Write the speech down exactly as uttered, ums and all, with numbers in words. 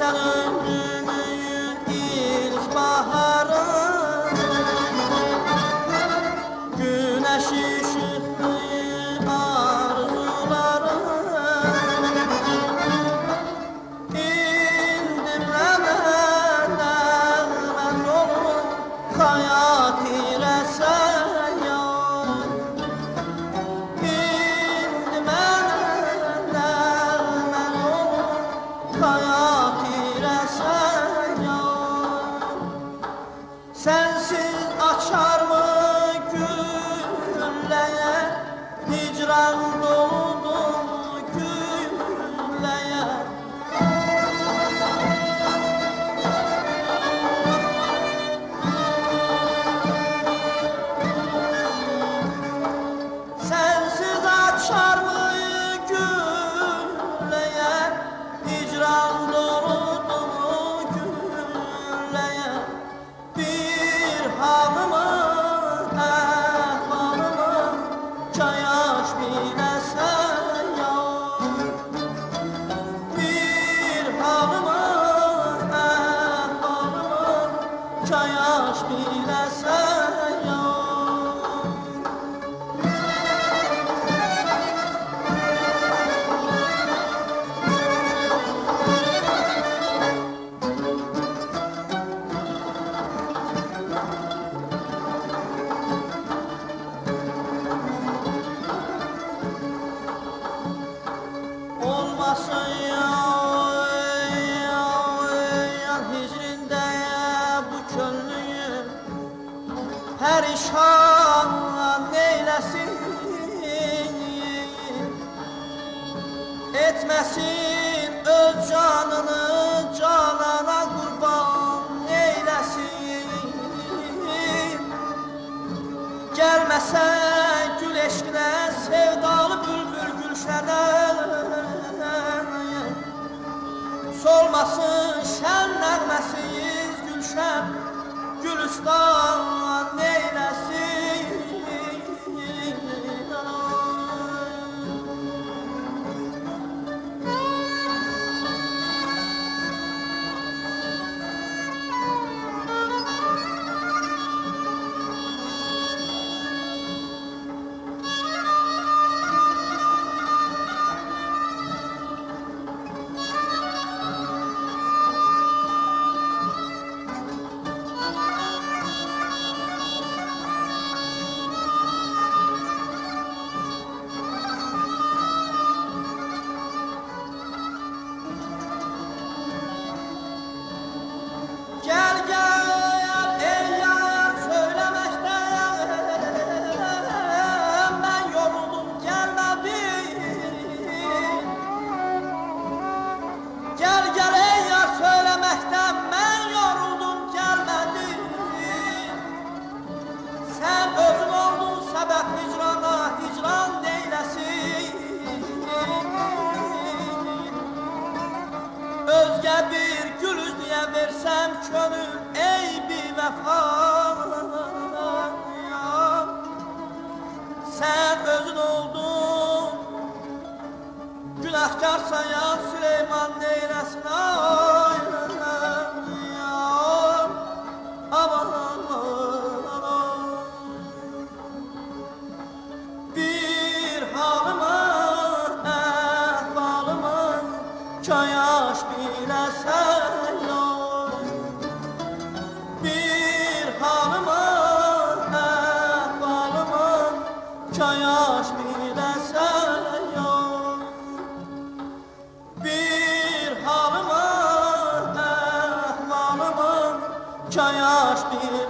sen ömrümün ilk baharı, güneş ışıklı arzuları. İndim emenden ben yolum hayat ile sen yar. İndim emenden ben yolum hayat ile sen yar. Sensiz açar mı gülleye, hicran doludu gülleye. Sensiz açar mı gülleye, hicran doludu gülleye. Bir halımı, ehvalımı çayaş bilesen yar. Bir halımı, ehvalımı çayaş bilesen yar. Olmasın ya, ya, ya hicrində bu könlüyüm her işan neyləsin, etməsin öz canını canana qurban neyləsin. Gəlməsə gül eşqinə sevdalı bülbül gülşənə, solmasın şən nəğməsiz gülşən Gülistan neyləsin. Gel gel ey yar söylemekten ben yoruldum gelmedim. Gel gel ey yar söylemekten ben yoruldum gelmedim. Sen özün oldun sebep hicrana, hicran deylesin. Özge bir gül üzlüye versem könül ey bir vefa. Sen özün oldun günahkarsan ya Süleyman neylesin ay. Aman aman bir halımı ehvalımı çayaş bilesen yar. Bir halımı ehvalımı çayaş bilesen yar. Bir halımı ehvalımı çayaş bilesen